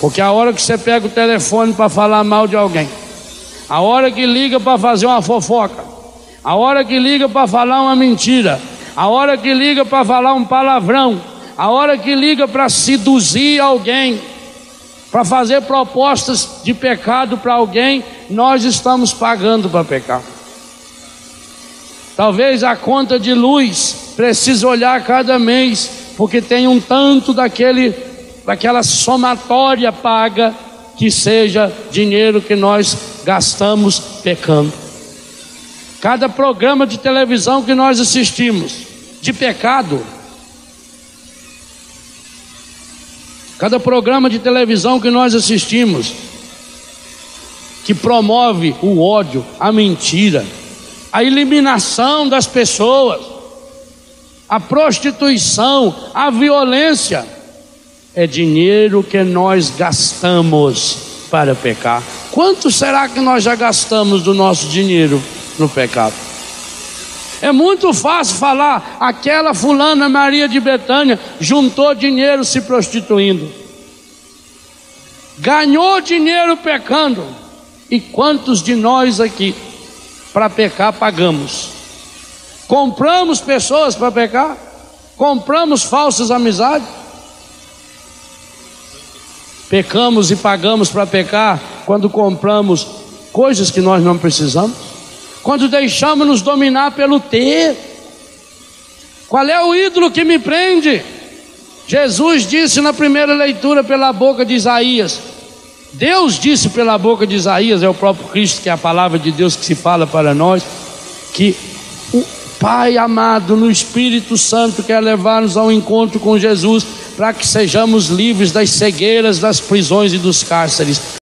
Porque a hora que você pega o telefone para falar mal de alguém, a hora que liga para fazer uma fofoca, a hora que liga para falar uma mentira, a hora que liga para falar um palavrão, a hora que liga para seduzir alguém, para fazer propostas de pecado para alguém, nós estamos pagando para pecar. Talvez a conta de luz precise olhar cada mês, porque tem um tanto daquela somatória paga, que seja dinheiro que nós gastamos pecando. Cada programa de televisão que nós assistimos de pecado, cada programa de televisão que nós assistimos que promove o ódio, a mentira, a eliminação das pessoas, a prostituição, a violência, é dinheiro que nós gastamos para pecar. Quanto será que nós já gastamos do nosso dinheiro no pecado? É muito fácil falar, aquela fulana Maria de Betânia juntou dinheiro se prostituindo, ganhou dinheiro pecando. E quantos de nós aqui, para pecar, pagamos? Compramos pessoas para pecar? Compramos falsas amizades? Pecamos e pagamos para pecar quando compramos coisas que nós não precisamos, quando deixamos nos dominar pelo ter. Qual é o ídolo que me prende? Jesus disse na primeira leitura pela boca de Isaías, Deus disse pela boca de Isaías, é o próprio Cristo, que é a palavra de Deus que se fala para nós, que o Pai amado no Espírito Santo quer levar-nos ao encontro com Jesus, para que sejamos livres das cegueiras, das prisões e dos cárceres.